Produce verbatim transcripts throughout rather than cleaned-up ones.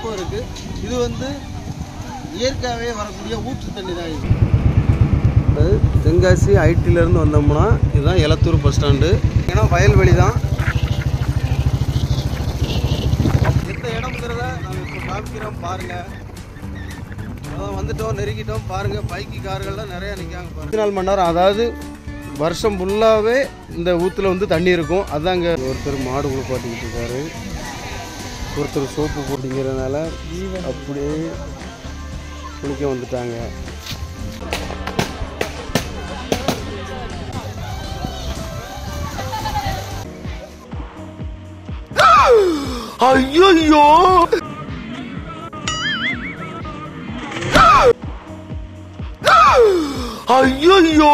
ஸ்டெப்பும் இருக்குது. இது வந்து இயற்கையாகவே வரக்கூடிய ஊற்று தண்ணி தான். இது அது தென்காசி ஐடியிலேருந்து வந்தோம்னா இதுதான் எலத்தூர் பஸ் ஸ்டாண்டு. ஏன்னா வயல்வெளி தான். எந்த இடம்ங்கிறத நாங்கள் இப்போ காமிக்கிறோம் பாருங்கள். அதான் வந்துட்டோம், நெருங்கிட்டோம் பாருங்கள். பைக்கு கார்கள்லாம் நிறையா நிற்காங்க பாருங்கள். இருபத்தி நாலு மணி நேரம், அதாவது வருஷம் ஃபுல்லாகவே இந்த ஊற்றுல வந்து தண்ணி இருக்கும். அதான் இங்கே ஒருத்தர் மாடு குளிப்பாட்டிக்கிட்டு இருக்காரு, ஒருத்தர் சோப்பு போட்டிங்கிறதுனால அப்படியே குளிக்க வந்துட்டாங்க. ஐயோ ஐயோ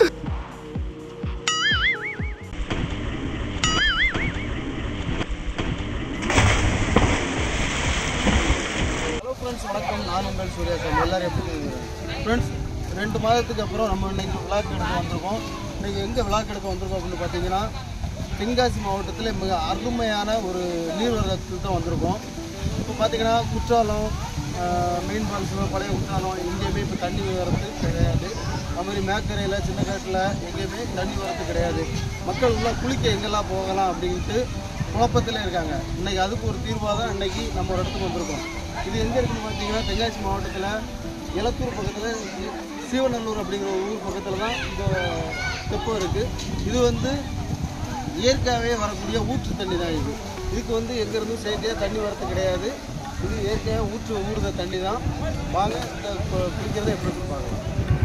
ஃப்ரெண்ட்ஸ், வணக்கம். நான் உங்கள் சூர்யா சார். எல்லோரும் எப்படி ஃப்ரெண்ட்ஸ்? ரெண்டு மாதத்துக்கு அப்புறம் நம்ம இன்றைக்கி விளாக் எடுக்க வந்திருக்கோம். இன்றைக்கி எங்கே விளாக் எடுக்க வந்திருக்கோம் அப்படின்னு பார்த்தீங்கன்னா, தென்காசி மாவட்டத்தில் மிக அருமையான ஒரு நீர்வரத்தில் தான் வந்திருக்கோம். இப்போ பார்த்தீங்கன்னா குற்றாலம், மெயின் ஃபால்ஸில் பழைய குற்றாலம் எங்கேயுமே இப்போ தண்ணி வரது கிடையாது. அதுமாதிரி மேக்கரையில் சின்ன காட்டில் எங்கேயுமே தண்ணி வரது கிடையாது. மக்கள் உள்ள குளிக்க எங்கெல்லாம் போகலாம் அப்படின்ட்டு குழப்பத்தில் இருக்காங்க. இன்றைக்கி அதுக்கு ஒரு தீர்வாக தான் இன்றைக்கி நம்ம ஒரு இடத்துக்கு வந்திருக்கோம். இது எங்கே இருக்குதுன்னு பார்த்தீங்கன்னா, தென்காசி மாவட்டத்தில் எலத்தூர் பக்கத்தில் சீவநல்லூர் அப்படிங்கிற ஒரு ஊர் பக்கத்தில் தான் இந்த தெப்பம் இருக்குது. இது வந்து இயற்கையாகவே வரக்கூடிய ஊற்று தண்ணி தான். இது இதுக்கு வந்து எங்கேருந்தும் செயற்கையாக தண்ணி வரது கிடையாது. இது இயற்கையாக ஊற்று ஊடுத தண்ணி தான். வாங்க இந்த குளிக்கிறத எப்படி பார்க்கலாம்.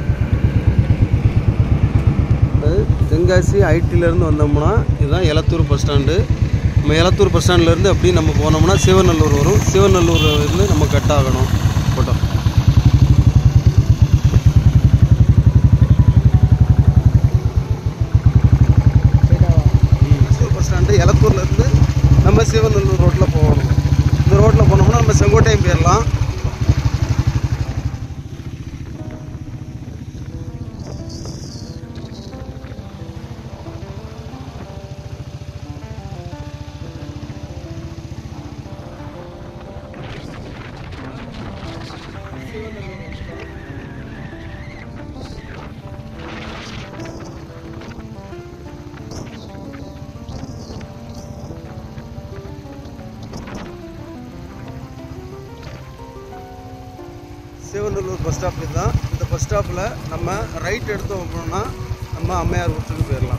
அது தென்காசி ஐடியிலேருந்து வந்தோம்னா இதுதான் எலத்தூர் பஸ் ஸ்டாண்டு. நம்ம எலத்தூர் பஸ் ஸ்டாண்ட்லேருந்து அப்படி நம்ம போனோம்னா சிவநல்லூர் வரும். சிவநல்லூர்லேருந்து நம்ம கட் ஆகணும் போட்டோ. பஸ் ஸ்டாண்டு எலத்தூர்லேருந்து நம்ம சிவநல்லூர் ரோட்டில் போகணும். இந்த ரோட்டில் போனோம்னா நம்ம செங்கோட்டையும் போயிடலாம். சிவநல்லூர் பஸ் ஸ்டாப் தான். இந்த பஸ் ஸ்டாப்பில் நம்ம ரைட் எடுத்து போனோம்னா நம்ம அம்மையார் ஊற்றுக்கு போயிடலாம்.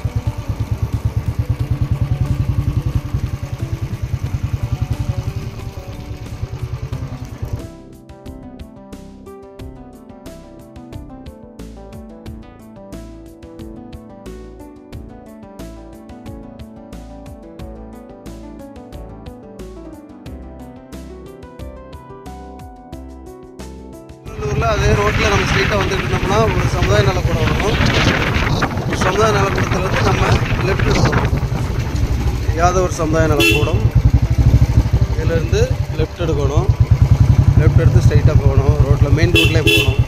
அதே ரோட்டில் நம்ம ஸ்ட்ரெயிட்டாக வந்துட்டு இருந்தோம்னா ஒரு சமுதாய நலக்கூடம் வரும். சமுதாய நலக்கூடத்துலேருந்து நம்ம லெஃப்ட் எடுக்கணும். யாதவர் சமுதாய நலக்கூடம், இதிலேருந்து லெஃப்ட் எடுக்கணும். லெஃப்ட் எடுத்து ஸ்ட்ரெயிட்டாக போகணும். ரோட்டில் மெயின் ரோட்லேயே போகணும்.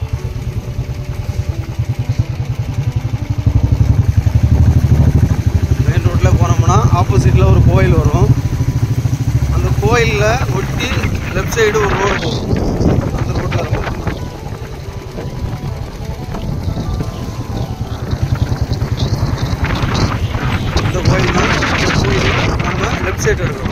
மெயின் ரோட்டில் போனோம்னா ஆப்போசிட்டில் ஒரு கோயில் வரும். அந்த கோயிலில் ஒட்டி லெஃப்ட் சைடு ஒரு ரோடு போகும். அந்த ரோட்டில் இருக்கும். கோயில் தான். கோயில் நம்ம லெஃப்ட் சைடு எடுக்கணும்.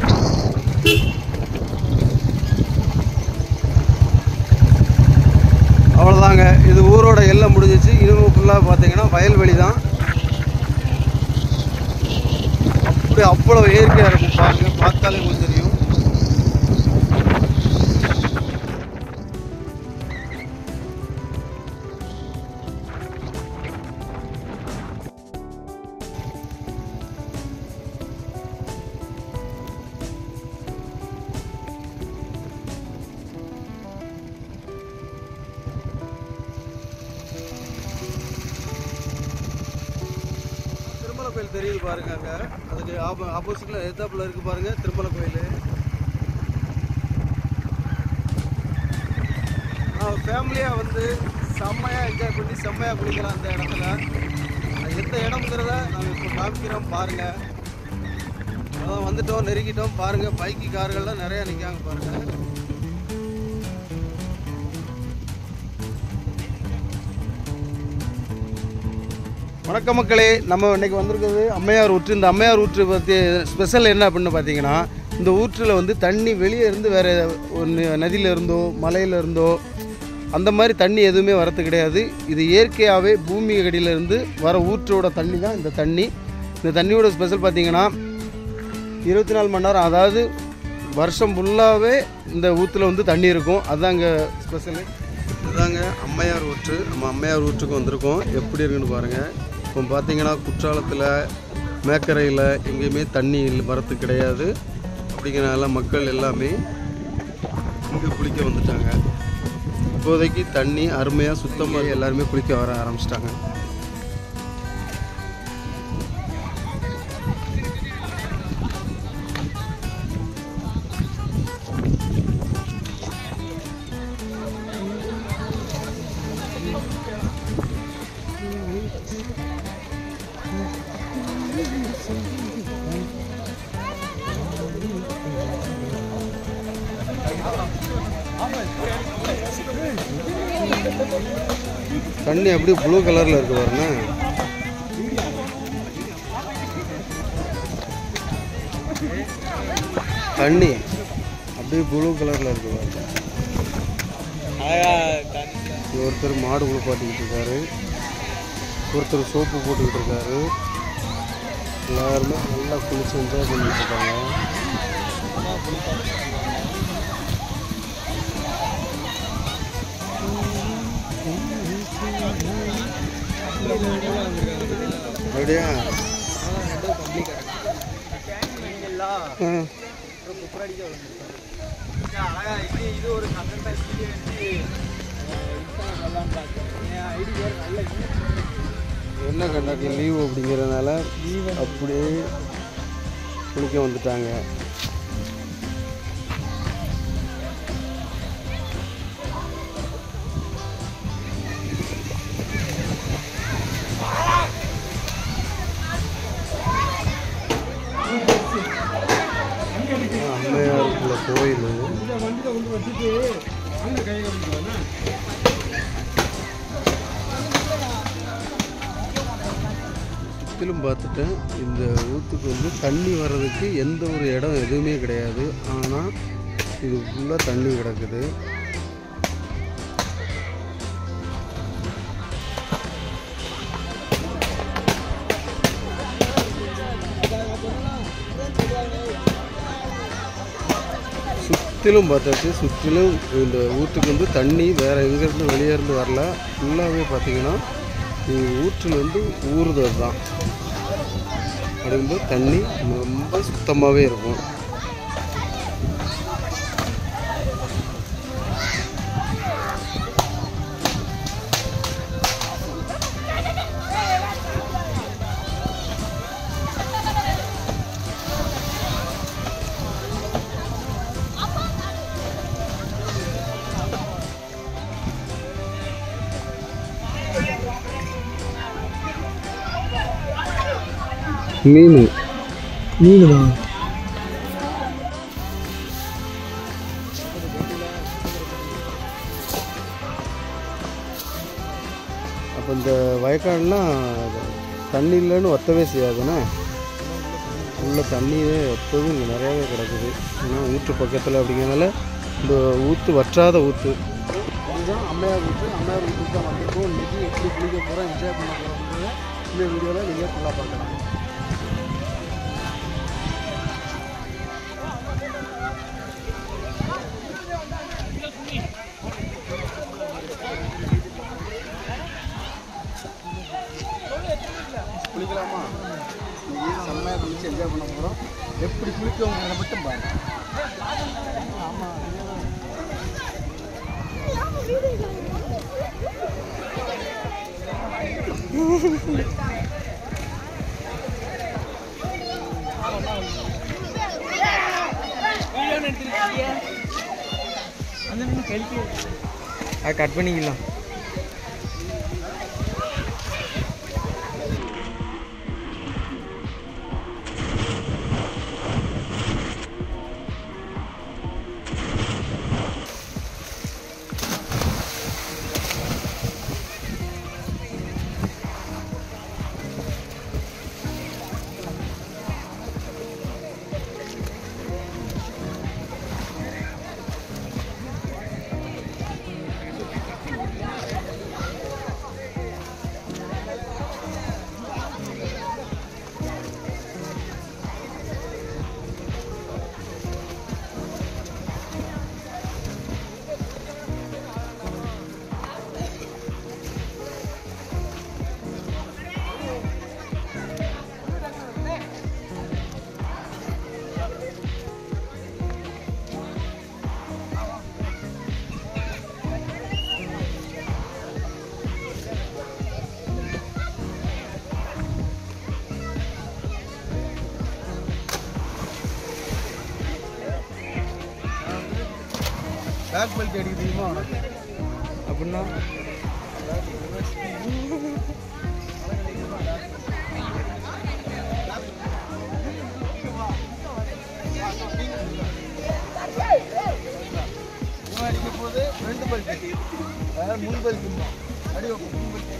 அவ்வளோதாங்க. இது ஊரோட எல்லை முடிஞ்சிச்சு. இதுவும் ஃபுல்லாக பார்த்தீங்கன்னா வயல்வெளி தான். அப்படி அவ்வளோ இயற்கையாக இருக்கும். பாருங்க, பார்த்தாலே உங்களுக்கு தெரியும். கோயில் தெரியுது பாருங்க. அங்கே அதுக்கு ஆப்போ ஆப்போசிட்டில் எத்தாப்பில் இருக்குது பாருங்கள் திருமலை கோயில். ஃபேமிலியாக வந்து செம்மையாக என்ஜாய் பண்ணி செம்மையாக குளிக்கலாம் அந்த இடத்துல. எந்த இடம்ங்கிறத நாங்கள் இப்போ காமிக்கிறோம் பாருங்கள். அதான் வந்துட்டோம், நெருங்கிட்டோம் பாருங்கள். பைக்கு கார்கள்லாம் நிறையா நிற்காங்க பாருங்கள். வணக்க மக்களே, நம்ம இன்றைக்கி வந்திருக்கிறது அம்மையார் ஊற்று. இந்த அம்மையார் ஊற்று பற்றி ஸ்பெஷல் என்ன அப்படின்னு பார்த்தீங்கன்னா, இந்த ஊற்றில் வந்து தண்ணி வெளியே இருந்து வேறு ஒன்று நதியில் இருந்தோ மலையில் இருந்தோ அந்த மாதிரி தண்ணி எதுவுமே வரது கிடையாது. இது இயற்கையாகவே பூமி அடியிலேருந்து வர ஊற்றோட தண்ணி தான் இந்த தண்ணி. இந்த தண்ணியோட ஸ்பெஷல் பார்த்திங்கன்னா இருபத்தி நாலு மணி நேரம், அதாவது வருஷம் ஃபுல்லாகவே இந்த ஊற்றில் வந்து தண்ணி இருக்கும். அதுதாங்க ஸ்பெஷலு. இதுதாங்க அம்மையார் ஊற்று. நம்ம அம்மையார் ஊற்றுக்கு வந்திருக்கோம். எப்படி இருக்குன்னு பாருங்கள். இப்போ பார்த்திங்கன்னா குற்றாலத்தில் மேக்கரையில் எங்கேயுமே தண்ணி வரத்து கிடையாது. அப்படிங்கிறனால மக்கள் எல்லாமே இங்கே குளிக்க வந்துட்டாங்க. இப்போதைக்கு தண்ணி அருமையாக சுத்தமாக எல்லாருமே குளிக்க வர ஆரம்பிச்சிட்டாங்க. தண்ணி அப்படியே ப்ளூ கலரில் இருக்கு பாருங்க. தண்ணி அப்படியே ப்ளூ கலரில் இருக்கு பாருங்க. ஒருத்தர் மாடு குளிப்பாட்டிக்கிட்டு இருக்காரு, ஒருத்தர் சோப்பு போட்டுக்கிட்டு இருக்காரு. எல்லாருமே நல்லா குளிச்சு என்ஜாய் பண்ணிட்டு இருக்காங்க. அப்படியா? என்ன கண்டாக்டில் லீவு அப்படிங்கிறதுனால அப்படியே குளிக்க வந்துட்டாங்க. அம்மையாருக்குள்ள கோயில். சுற்றிலும் பார்த்துட்டேன். இந்த ஊற்றுக்கு வந்து தண்ணி வர்றதுக்கு எந்த ஒரு இடம் எதுவுமே கிடையாது. ஆனால் இது ஃபுல்லாக தண்ணி கிடக்குது. சுற்றிலும் பார்த்தாச்சு. சுற்றிலும் இந்த ஊற்றுக்கு வந்து தண்ணி வேறு எங்கேருந்து வெளியே இருந்து வரல. ஃபுல்லாகவே பார்த்திங்கன்னா ஊற்றில் வந்து ஊறுதல் தான். அப்படிங்கும்போது தண்ணி ரொம்ப சுத்தமாகவே இருக்கும். மீன் மீன் தான். அப்போ இந்த வயக்காடுலாம் தண்ணி இல்லைன்னு ஒத்தவே செய்யாதுண்ணா. உள்ள தண்ணியே எப்போதும் இங்கே நிறையாவே கிடக்குது. ஏன்னா ஊற்று பக்கத்தில் அப்படிங்கிறதுனால இந்த ஊற்று வற்றாத ஊற்று. இதுதான் அம்மையார் ஊற்று. அம்மையார் ஊற்றுக்கு தான் வந்திருக்கோம். இன்றைக்கி எப்படி குளிக்க போகிறோம், என்ஜாய் பண்ண போகிறோம் இந்த வீடியோவில் நீங்கள் ஃபுல்லாக பார்க்கலாம். குளிக்கலாமா? செம்மையாக குளிச்சு என்ஜாய் பண்ண போகிறோம். எப்படி குளிக்கவங்கிறத மட்டும் பாருங்க. ஆமாம், கட் பண்ணிக்கலாம். பேக் பெல்ட் அடிக்க தெரியுமா உனக்கு? அப்படின்னா அடிக்கும் போது ரெண்டு பெல்ட் அதாவது முன் பெல்ட் அடி வைக்கும் முன் பெல்ட்.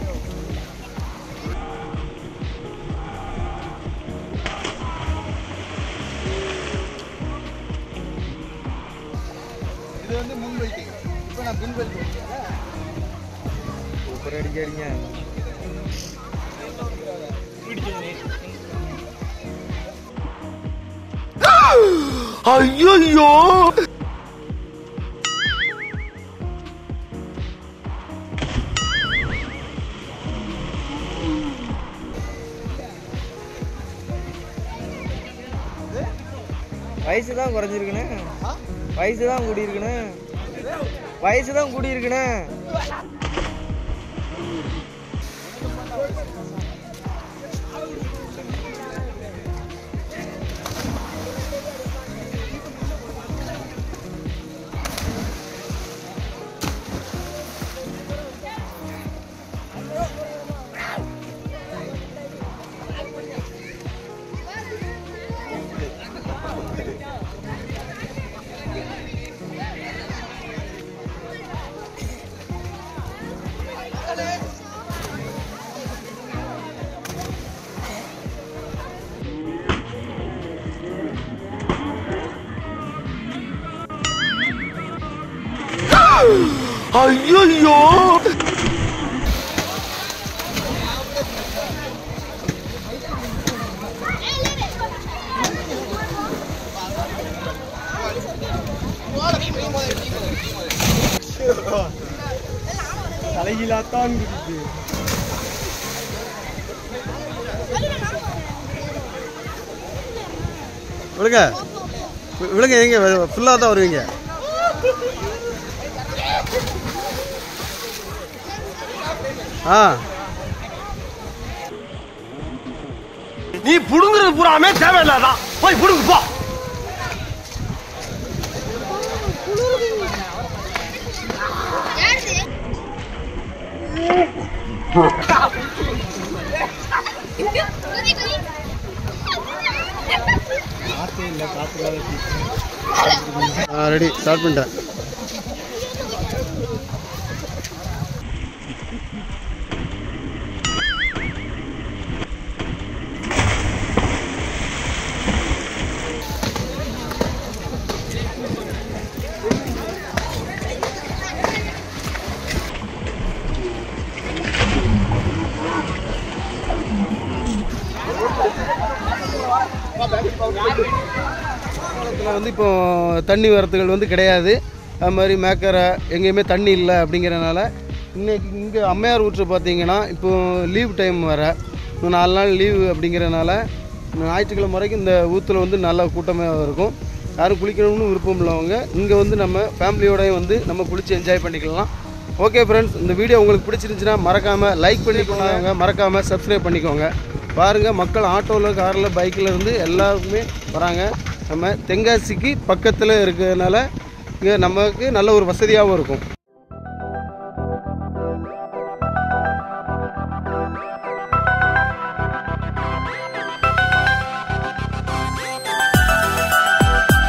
இது வந்து முன் பெல்ட். இப்போ நான் பின் பெல்ட் சூப்பர் அடிக்க அடிங்க. ஐயோ வயசு தான் குறைஞ்சிருக்குண்ணே. வயசு தான் கூடி இருக்குண்ணே. வயசு தான் கூடி இருக்குண்ணே. ஐயோ தலையிலாத்தான் குதிக்கு. விழுங்க விழுங்க எங்க ஃபுல்லாக தான் வருவீங்க. ஆ நீ புடுங்குறது பூராமே தேவையில்லாதான். போய் புடுங்கு போ. ரெடி ஸ்டார்ட் பண்ணிட்டேன். வந்து இப்போ தண்ணி வரத்துகள் வந்து கிடையாது. அது மாதிரி மேக்கரை எங்கேயுமே தண்ணி இல்லை அப்படிங்கிறனால இன்றைக்கி இங்கே அம்மையார் ஊற்று பார்த்தீங்கன்னா இப்போ லீவ் டைம் வர இன்னும் நாலு நாள் லீவு அப்படிங்கிறனால ஞாயிற்றுக்கிழமை வரைக்கும் இந்த ஊற்றுல வந்து நல்ல கூட்டமாக இருக்கும். யாரும் குளிக்கணும்னு விருப்பம் உள்ளவங்க இங்கே வந்து நம்ம ஃபேமிலியோடையும் வந்து நம்ம குளித்து என்ஜாய் பண்ணிக்கலாம். ஓகே ஃப்ரெண்ட்ஸ், இந்த வீடியோ உங்களுக்கு பிடிச்சிருந்துச்சுன்னா மறக்காமல் லைக் பண்ணிக்கோங்க, மறக்காமல் சப்ஸ்கிரைப் பண்ணிக்கோங்க. பாருங்கள், மக்கள் ஆட்டோவில், காரில், பைக்கில் இருந்து எல்லாருமே வராங்க. நம்ம தென்காசிக்கு பக்கத்தில் இருக்கிறதுனால இங்கே நமக்கு நல்ல ஒரு வசதியாகவும் இருக்கும்.